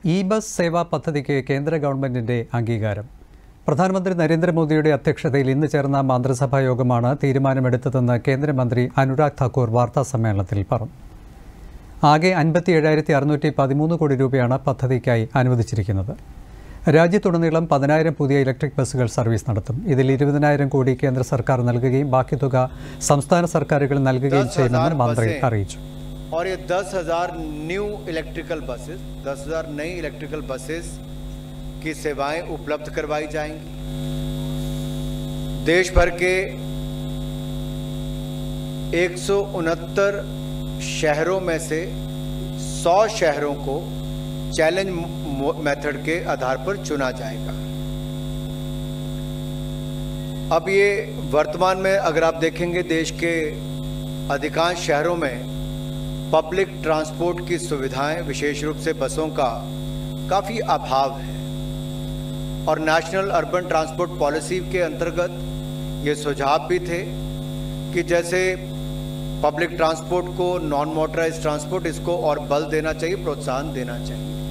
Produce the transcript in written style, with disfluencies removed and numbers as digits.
E-bus സേവാ പദ്ധതിക്ക് കേന്ദ്ര ഗവൺമെന്റിന്റെ അംഗീകാരം. പ്രധാനമന്ത്രി നരേന്ദ്രമോദിയുടെ അധ്യക്ഷതയിൽ ഇന്ന് ചേർന്ന മന്ത്രിസഭാ യോഗമാണ് തീരുമാനമെടുത്തതെന്ന് കേന്ദ്രമന്ത്രി അനുരാഗ് ഠാക്കൂർ വാർത്താസമ്മേളനത്തിൽ പറഞ്ഞു. ആകെ 57,613 കോടി രൂപയാണ് പദ്ധതിക്കായി അനുവദിച്ചിരിക്കുന്നത്. രാജ്യത്തുടനീളം 10,000 പുതിയ ഇലക്ട്രിക് ബസ്സുകൾ സർവീസ് നടത്തും. ഇതിൽ 20,000 കോടി കേന്ദ്ര സർക്കാർ നൽകുകയും ബാക്കി തുക സംസ്ഥാന സർക്കാരുകൾ നൽകുകയും ചെയ്യുമെന്ന് മന്ത്രി അറിയിച്ചു. और ये 10,000 न्यू इलेक्ट्रिकल बसेस, 10,000 नई इलेक्ट्रिकल बसेस की सेवाएं उपलब्ध करवाई जाएंगी. देश भर के 169 शहरों में से 100 शहरों को चैलेंज मेथड के आधार पर चुना जाएगा. अब ये वर्तमान में अगर आप देखेंगे देश के अधिकांश शहरों में पब्लिक ट्रांसपोर्ट की सुविधाएं, विशेष रूप से बसों का काफ़ी अभाव है. और नेशनल अर्बन ट्रांसपोर्ट पॉलिसी के अंतर्गत ये सुझाव भी थे कि जैसे पब्लिक ट्रांसपोर्ट को, नॉन मोटराइज ट्रांसपोर्ट, इसको और बल देना चाहिए, प्रोत्साहन देना चाहिए.